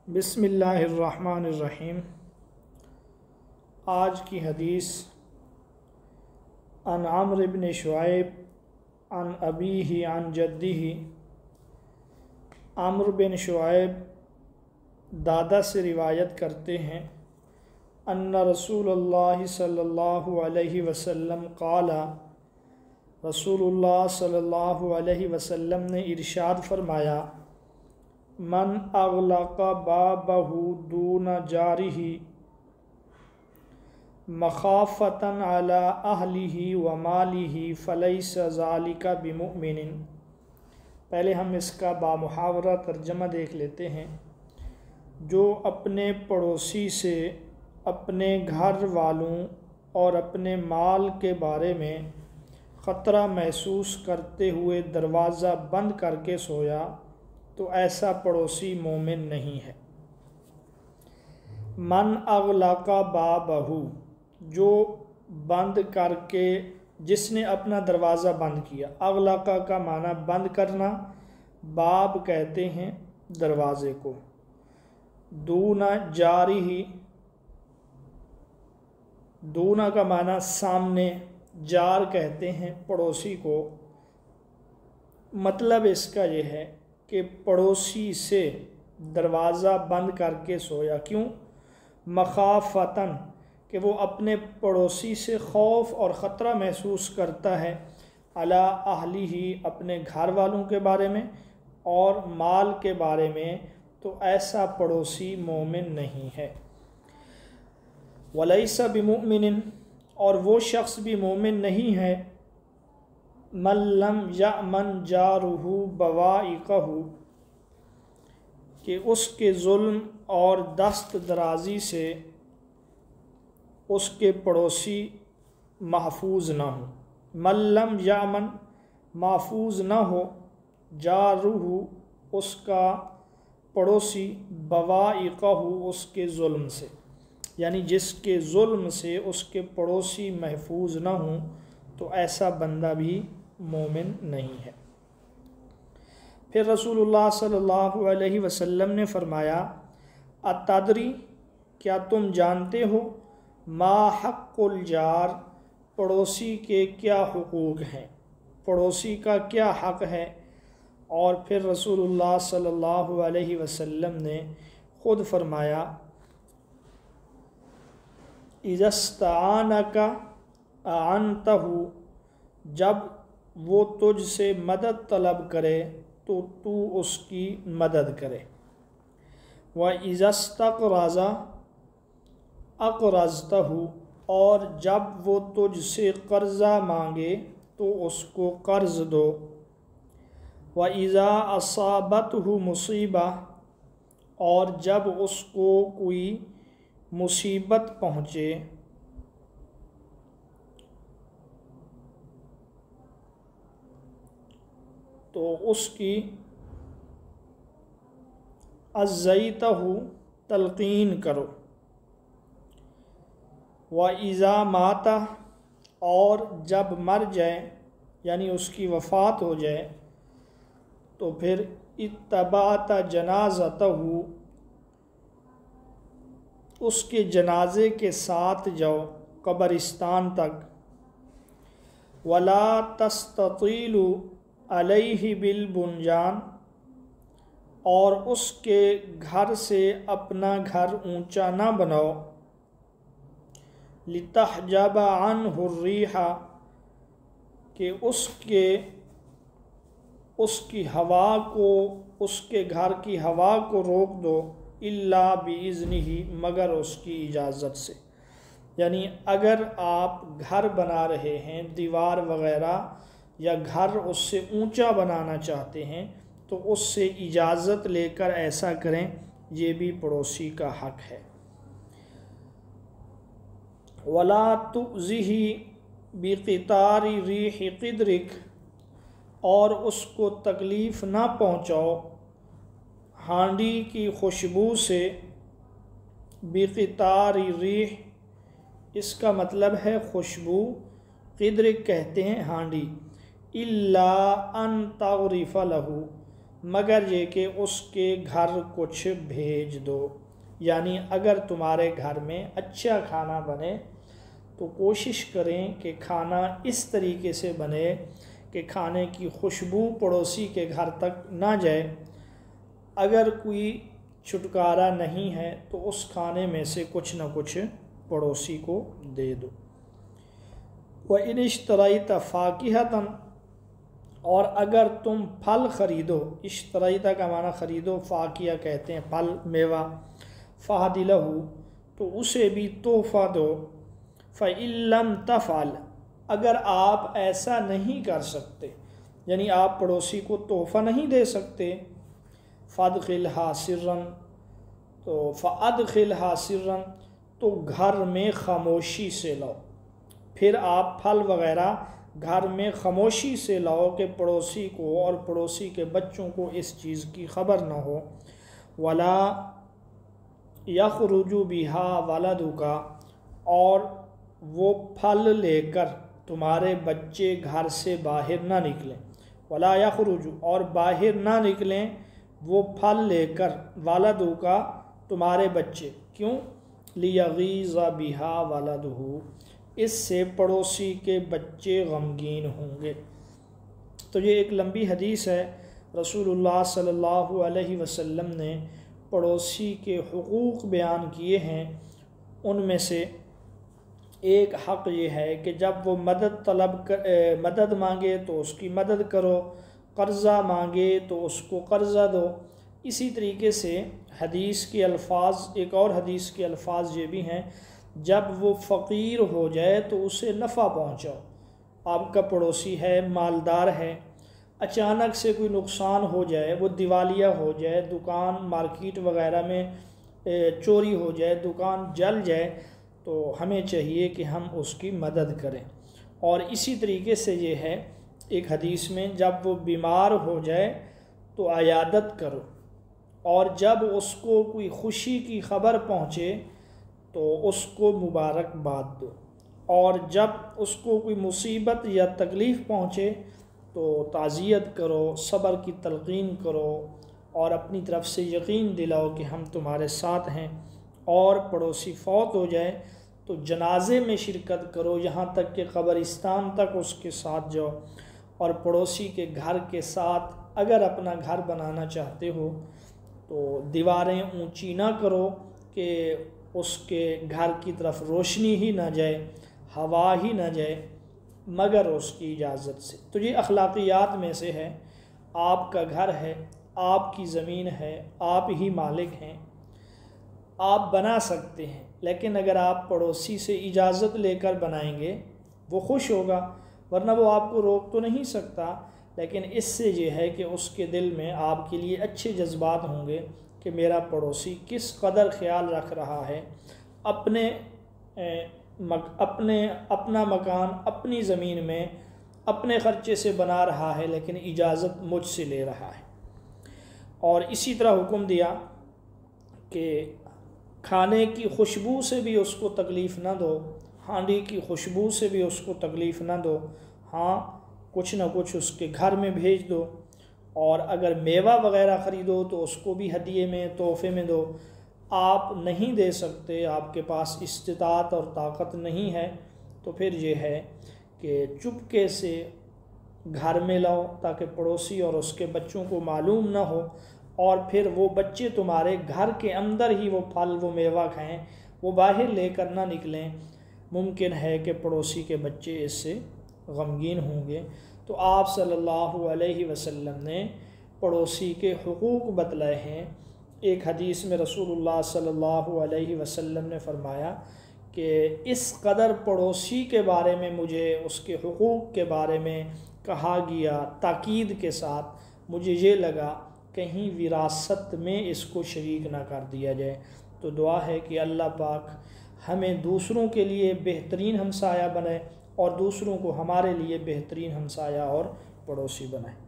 بسم اللہ الرحمن الرحیم۔ آج کی حدیث عن عمرو بن شعیب عن ابیہ عن جدہ۔ عمرو بن شعیب دادا سے روایت کرتے ہیں ان رسول اللہ صلی اللہ علیہ وسلم قال، رسول اللہ صلی اللہ علیہ وسلم نے ارشاد فرمایا، من اغلق بابہ دون جارہ مخافۃ علی اہلہ ومالہ فلیس ذلک بمؤمن۔ پہلے ہم اس کا بامحاورہ ترجمہ دیکھ لیتے ہیں۔ جو اپنے پڑوسی سے اپنے گھر والوں اور اپنے مال کے بارے میں خطرہ محسوس کرتے ہوئے دروازہ بند کر کے سویا تو ایسا پڑوسی مومن نہیں ہے۔ من اغلق بابہ، جو بند کر کے، جس نے اپنا دروازہ بند کیا۔ اغلق کا معنی بند کرنا، باب کہتے ہیں دروازے کو۔ دون جارہ، دون کا معنی سامنے، جار کہتے ہیں پڑوسی کو۔ مطلب اس کا یہ ہے کہ پڑوسی سے دروازہ بند کر کے سویا۔ کیوں؟ مخافتاً، کہ وہ اپنے پڑوسی سے خوف اور خطرہ محسوس کرتا ہے، علی اہلہ، اپنے گھر والوں کے بارے میں اور مال کے بارے میں، تو ایسا پڑوسی مومن نہیں ہے۔ ولیس بمؤمن، اور وہ شخص بھی مومن نہیں ہے، من لم یأمن جارہ بوائقہ، کہ اس کے ظلم اور دست درازی سے اس کے پڑوسی محفوظ نہ ہو۔ من لم یأمن، محفوظ نہ ہو، جارہ، اس کا پڑوسی، بوائقہ، اس کے ظلم سے، یعنی جس کے ظلم سے اس کے پڑوسی محفوظ نہ ہوں تو ایسا بندہ بھی مومن نہیں ہے۔ پھر رسول اللہ صلی اللہ علیہ وسلم نے فرمایا، اتدری، کیا تم جانتے ہو، ما حق الجار، پڑوسی کے کیا حقوق ہیں، پڑوسی کا کیا حق ہے؟ اور پھر رسول اللہ صلی اللہ علیہ وسلم نے خود فرمایا، اذا استعانک اعنتہ، جب وہ تجھ سے مدد طلب کرے تو تو اس کی مدد کرے۔ وَإِذَا اسْتَقْرَضَ أَقْرَضْتَهُ، اور جب وہ تجھ سے قرضہ مانگے تو اس کو قرض دو۔ وَإِذَا أَصَابَتْهُ مُصِیبَةٌ، اور جب اس کو کوئی مصیبت پہنچے، تو اس کی عزیتہ، تلقین کرو۔ وَإِذَا مَاتَ، اور جب مر جائے یعنی اس کی وفات ہو جائے تو پھر اتبعت جنازتہ، اس کے جنازے کے ساتھ جاؤ قبرستان تک۔ وَلَا تَسْتَطِیلُ عَلَیْهِ بِالْبُنْیان، اور اس کے گھر سے اپنا گھر اونچا نہ بناؤ۔ لِتَحْجَبَ عَنْهُ الرِّیحَ، کہ اس کی ہوا کو، اس کے گھر کی ہوا کو روک دو، الا بِإِذْنِهِ، مگر اس کی اجازت سے۔ یعنی اگر آپ گھر بنا رہے ہیں، دیوار وغیرہ، یا گھر اس سے اونچا بنانا چاہتے ہیں تو اس سے اجازت لے کر ایسا کریں، یہ بھی پڑوسی کا حق ہے۔ وَلَا تُؤْذِهِ بِقِطَارِ رِیحِ قِدْرِکَ، اور اس کو تکلیف نہ پہنچاؤ ہانڈی کی خوشبو سے۔ بِقِطَارِ رِیح، اس کا مطلب ہے خوشبو، قدرک کہتے ہیں ہانڈی۔ إِلَّا أَن تَغْرِفَ لَهُ، مگر یہ کہ اس کے گھر کچھ بھیج دو، یعنی اگر تمہارے گھر میں اچھا کھانا بنے تو کوشش کریں کہ کھانا اس طریقے سے بنے کہ کھانے کی خوشبو پڑوسی کے گھر تک نہ جائے۔ اگر کوئی چھٹکارا نہیں ہے تو اس کھانے میں سے کچھ نہ کچھ پڑوسی کو دے دو۔ وَإِنِ اشْتَرَيْتَ فَاكِهَةً، اور اگر تم پھل خریدو، اشتریتا کا معنی خریدو، فاکیہ کہتے ہیں پھل میوہ، فَهْدِ لَهُ، تو اسے بھی تحفہ دو۔ فَإِن لَمْ تَفْعَلْ، اگر آپ ایسا نہیں کر سکتے، یعنی آپ پڑوسی کو تحفہ نہیں دے سکتے، فَأَدْخِلْهَا سِرًّا، تو فَأَدْخِلْهَا سِرًّا، تو گھر میں خاموشی سے لاؤ۔ پھر آپ پھل وغیرہ گھر میں خاموشی سے لاؤ کہ پڑوسی کو اور پڑوسی کے بچوں کو اس چیز کی خبر نہ ہو۔ وَلَا يَخْرُجُ بِهَا وَلَدُكَ، اور وہ پھل لے کر تمہارے بچے گھر سے باہر نہ نکلیں۔ وَلَا يَخْرُجُ، اور باہر نہ نکلیں وہ پھل لے کر، وَلَدُكَ، تمہارے بچے، کیوں؟ لِيَغِيظَ بِهَا وَلَدُهُ، اس سے پڑوسی کے بچے غمگین ہوں گے۔ تو یہ ایک لمبی حدیث ہے۔ رسول اللہ صلی اللہ علیہ وسلم نے پڑوسی کے حقوق بیان کیے ہیں، ان میں سے ایک حق یہ ہے کہ جب وہ مدد مانگے تو اس کی مدد کرو، قرضہ مانگے تو اس کو قرضہ دو۔ اسی طریقے سے حدیث کے الفاظ، ایک اور حدیث کے الفاظ یہ بھی ہیں، جب وہ فقیر ہو جائے تو اسے نفع پہنچاؤ۔ آپ کا پڑوسی ہے، مالدار ہے، اچانک سے کوئی نقصان ہو جائے، وہ دیوالیہ ہو جائے، دکان مارکیٹ وغیرہ میں چوری ہو جائے، دکان جل جائے، تو ہمیں چاہیے کہ ہم اس کی مدد کریں۔ اور اسی طریقے سے یہ ہے ایک حدیث میں، جب وہ بیمار ہو جائے تو عیادت کرو، اور جب اس کو کوئی خوشی کی خبر پہنچے تو اس کو مبارکباد دو، اور جب اس کو کوئی مصیبت یا تکلیف پہنچے تو تعزیت کرو، صبر کی تلقین کرو، اور اپنی طرف سے یقین دلاؤ کہ ہم تمہارے ساتھ ہیں۔ اور پڑوسی فوت ہو جائے تو جنازے میں شرکت کرو، یہاں تک کہ قبرستان تک اس کے ساتھ جاؤ۔ اور پڑوسی کے گھر کے ساتھ اگر اپنا گھر بنانا چاہتے ہو تو دیواریں اونچی نہ کرو کہ اس کے گھر کی طرف روشنی ہی نہ جائے، ہوا ہی نہ جائے، مگر اس کی اجازت سے۔ تو یہ اخلاقیات میں سے ہے۔ آپ کا گھر ہے، آپ کی زمین ہے، آپ ہی مالک ہیں، آپ بنا سکتے ہیں، لیکن اگر آپ پڑوسی سے اجازت لے کر بنائیں گے وہ خوش ہوگا، ورنہ وہ آپ کو روک تو نہیں سکتا۔ لیکن اس سے یہ ہے کہ اس کے دل میں آپ کے لیے اچھے جذبات ہوں گے کہ میرا پڑوسی کس قدر خیال رکھ رہا ہے، اپنا مکان اپنی زمین میں اپنے خرچے سے بنا رہا ہے، لیکن اجازت مجھ سے لے رہا ہے۔ اور اسی طرح حکم دیا کہ کھانے کی خوشبو سے بھی اس کو تکلیف نہ دو، ہانڈی کی خوشبو سے بھی اس کو تکلیف نہ دو، ہاں کچھ نہ کچھ اس کے گھر میں بھیج دو۔ اور اگر میوہ وغیرہ خریدو تو اس کو بھی ہدیے میں، تحفے میں دو۔ آپ نہیں دے سکتے، آپ کے پاس استطاعت اور طاقت نہیں ہے، تو پھر یہ ہے کہ چپکے سے گھر میں لاؤ تاکہ پڑوسی اور اس کے بچوں کو معلوم نہ ہو، اور پھر وہ بچے تمہارے گھر کے اندر ہی وہ پھل وہ میوہ کھائیں، وہ باہر لے کر نہ نکلیں۔ ممکن ہے کہ پڑوسی کے بچے اس سے غمگین ہوں گے۔ تو آپ صلی اللہ علیہ وسلم نے پڑوسی کے حقوق بتلائے ہیں۔ ایک حدیث میں رسول اللہ صلی اللہ علیہ وسلم نے فرمایا کہ اس قدر پڑوسی کے بارے میں مجھے اس کے حقوق کے بارے میں کہا گیا تاکید کے ساتھ، مجھے یہ لگا کہیں وراثت میں اس کو شریک نہ کر دیا جائے۔ تو دعا ہے کہ اللہ پاک ہمیں دوسروں کے لیے بہترین ہمسایہ بنائے اور دوسروں کو ہمارے لیے بہترین ہمسایہ اور پڑوسی بنائے۔